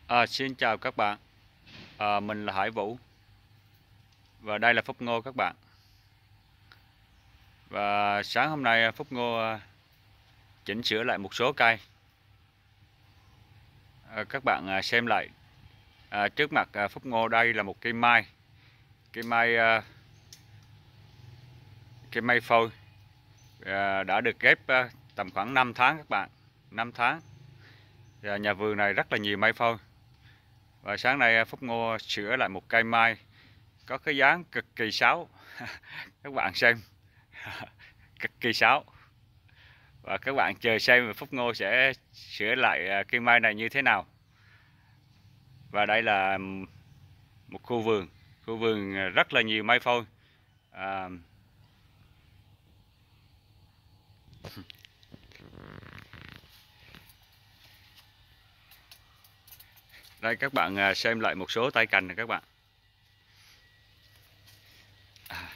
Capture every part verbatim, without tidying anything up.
À, xin chào các bạn, à, mình là Hải Vũ và đây là Phúc Ngô các bạn. Và sáng hôm nay Phúc Ngô à, chỉnh sửa lại một số cây. À, các bạn à, xem lại. À, trước mặt à, Phúc Ngô đây là một cây mai, cây mai à, cây mai phôi à, đã được ghép à, tầm khoảng năm tháng các bạn, năm tháng. Và nhà vườn này rất là nhiều mai phôi. Và sáng nay à, Phúc Ngô sửa lại một cây mai có cái dáng cực kỳ xấu. Các bạn xem, cực kỳ xấu. Và các bạn chờ xem Phúc Ngô sẽ sửa lại à, cây mai này như thế nào. Và đây là một khu vườn, khu vườn rất là nhiều mai phôi. À, đây các bạn à, xem lại một số tay cành này các bạn. À,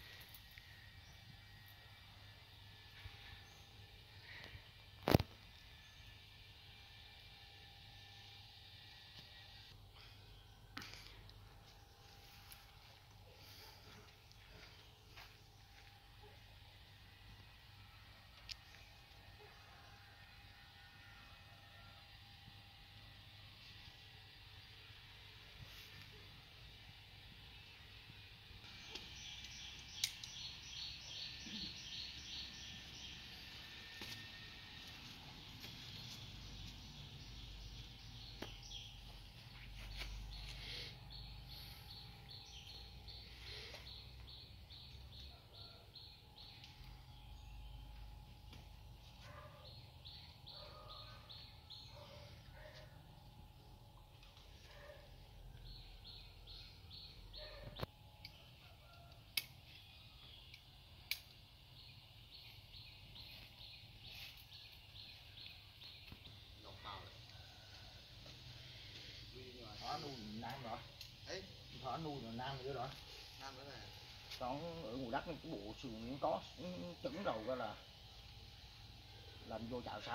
thỏ nuôi nam rồi ấy, thỏ nuôi rồi nam nữa rồi, nam nữa này còn ở nguồn đất cái bộ sườn có trứng đầu ra là làm vô chảo xa.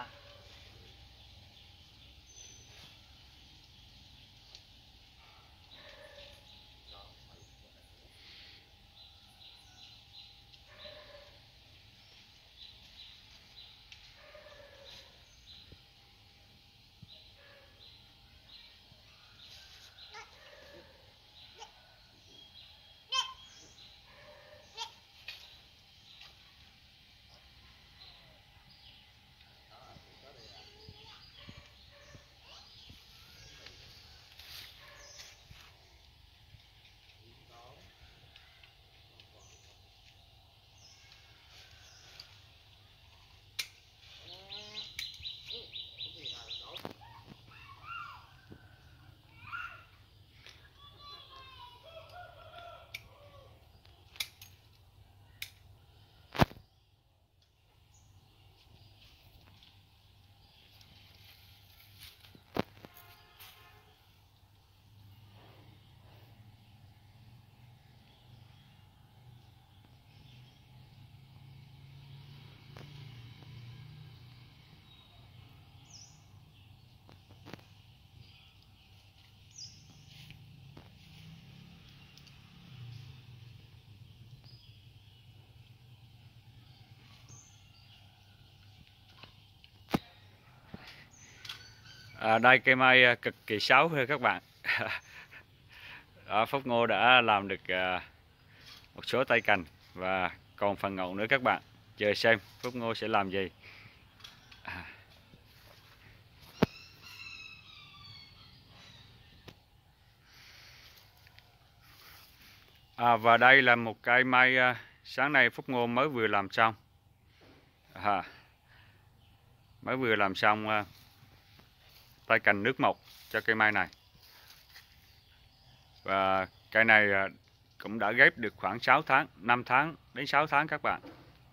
à, đây cây mai cực kỳ xấu thưa các bạn. Đó, Phúc Ngô đã làm được à, một số tay cành và còn phần ngọn nữa các bạn. Chờ xem Phúc Ngô sẽ làm gì. À, à, và đây là một cây mai à, sáng nay Phúc Ngô mới vừa làm xong. À, mới vừa làm xong à, tay cành nước mộc cho cây mai này. Và cây này à, cũng đã ghép được khoảng sáu tháng, năm tháng đến sáu tháng các bạn.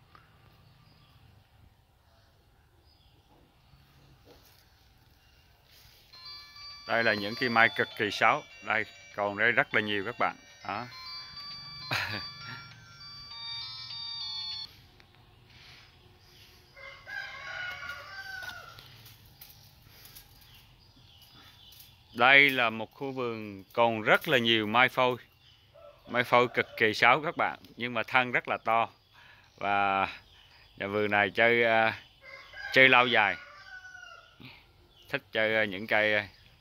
Đây là những cây mai cực kỳ xấu. Đây còn đây rất là nhiều các bạn. Đó. Đây là một khu vườn còn rất là nhiều mai phôi. Mai phôi cực kỳ xấu các bạn, nhưng mà thân rất là to. Và nhà vườn này chơi uh, chơi lâu dài, thích chơi những cây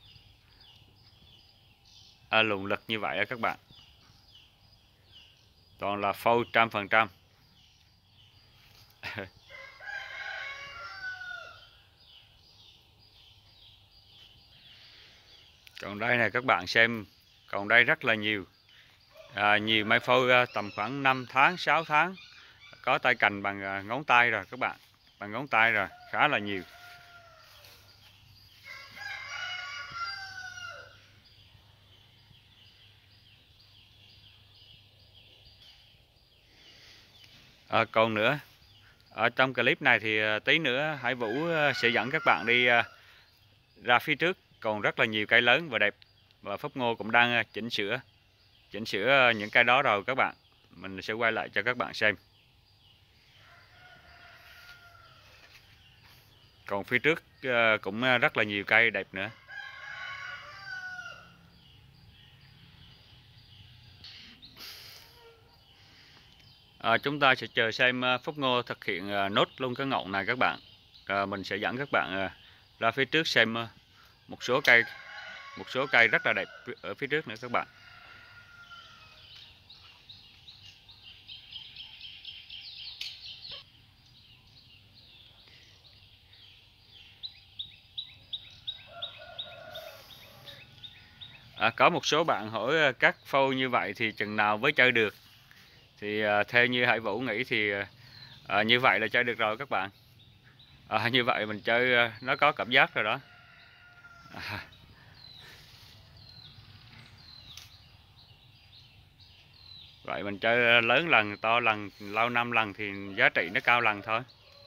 uh, lùng lực như vậy đó các bạn. Toàn là phôi trăm phần trăm. Còn đây này các bạn xem, còn đây rất là nhiều à, nhiều mai phôi à, tầm khoảng năm tháng sáu tháng, có tay cành bằng à, ngón tay rồi các bạn, bằng ngón tay rồi, khá là nhiều. À, còn nữa, ở trong clip này thì à, tí nữa Hải Vũ à, sẽ dẫn các bạn đi à, ra phía trước, còn rất là nhiều cây lớn và đẹp, và Phúc Ngô cũng đang à, chỉnh sửa chỉnh sửa những cây đó rồi các bạn. Mình sẽ quay lại cho các bạn xem. Còn phía trước à, cũng rất là nhiều cây đẹp nữa. À, chúng ta sẽ chờ xem Phúc Ngô thực hiện à, nốt luôn cái ngọn này các bạn. À, mình sẽ dẫn các bạn à, ra phía trước xem à, một số cây một số cây rất là đẹp ở phía trước nữa các bạn. À, có một số bạn hỏi à, các phôi như vậy thì chừng nào mới chơi được, thì à, theo như Hải Vũ nghĩ thì à, như vậy là chơi được rồi các bạn. À, như vậy mình chơi à, nó có cảm giác rồi đó. À, vậy mình chơi lớn lần, to lần, lâu năm lần thì giá trị nó cao lần thôi.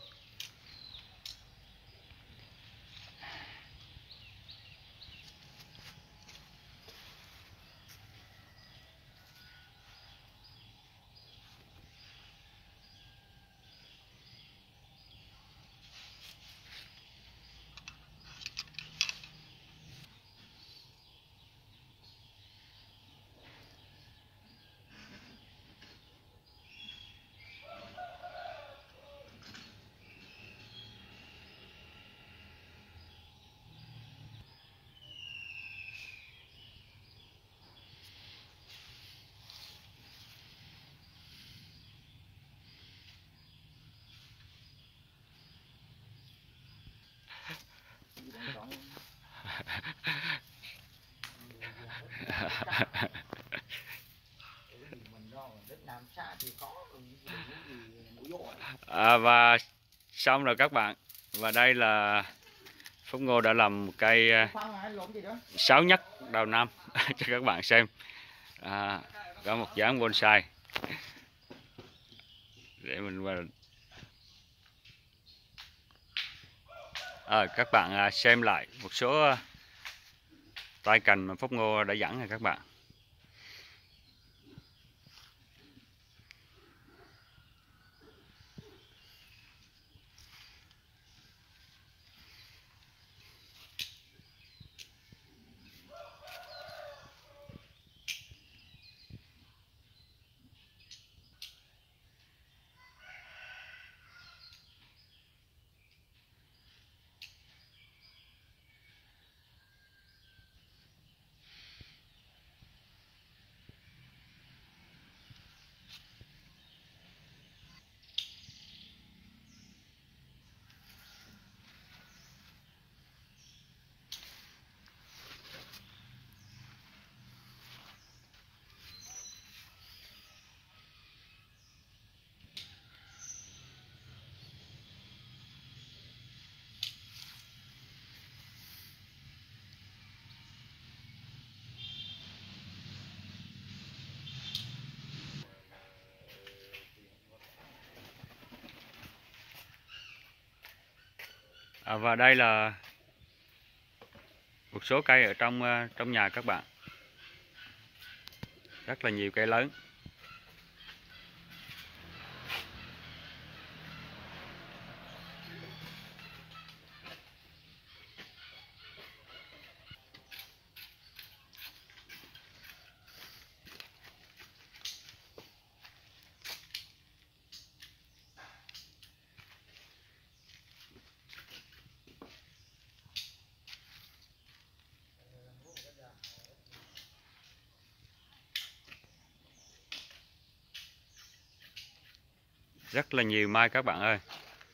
À, và xong rồi các bạn, và đây là Phúc Ngô đã làm một cây sáu nhất đầu năm cho các bạn xem. À, có một dáng bonsai để mình vào. À, các bạn xem lại một số tay cành mà Phúc Ngô đã dẫn này các bạn. À, và đây là một số cây ở trong trong nhà các bạn, rất là nhiều cây lớn. Rất là nhiều mai các bạn ơi.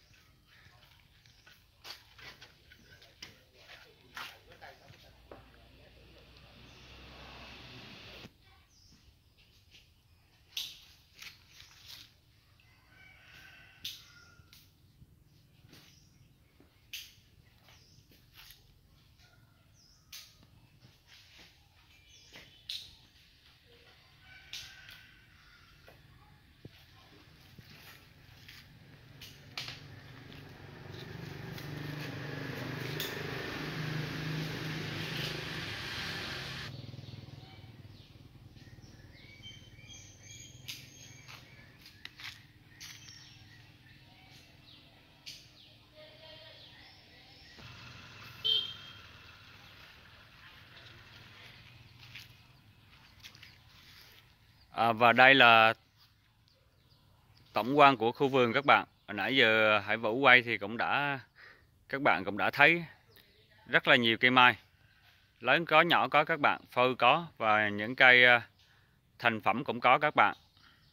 À, và đây là tổng quan của khu vườn các bạn. Hồi nãy giờ Hải Vũ quay thì cũng đã các bạn cũng đã thấy rất là nhiều cây mai, lớn có nhỏ có các bạn, phơi có, và những cây thành phẩm cũng có các bạn.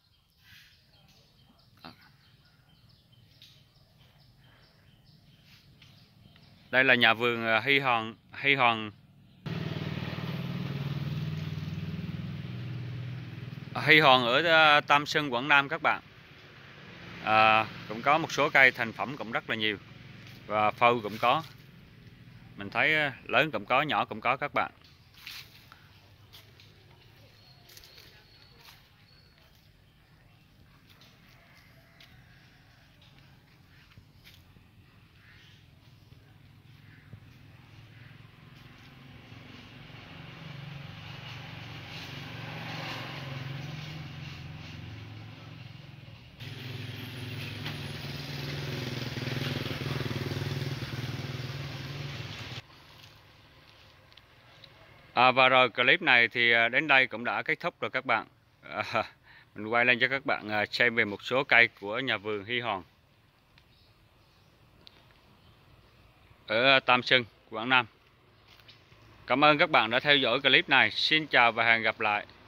Đây là nhà vườn Hy Hoàng Hy Hoàng Hy Hoàng ở Tam Sơn, Quảng Nam các bạn. À, cũng có một số cây thành phẩm cũng rất là nhiều, và phơi cũng có. Mình thấy lớn cũng có, nhỏ cũng có các bạn. À, và rồi clip này thì đến đây cũng đã kết thúc rồi các bạn. À, mình quay lên cho các bạn xem về một số cây của nhà vườn Hy Hoàng ở Tam Sơn, Quảng Nam. Cảm ơn các bạn đã theo dõi clip này. Xin chào và hẹn gặp lại.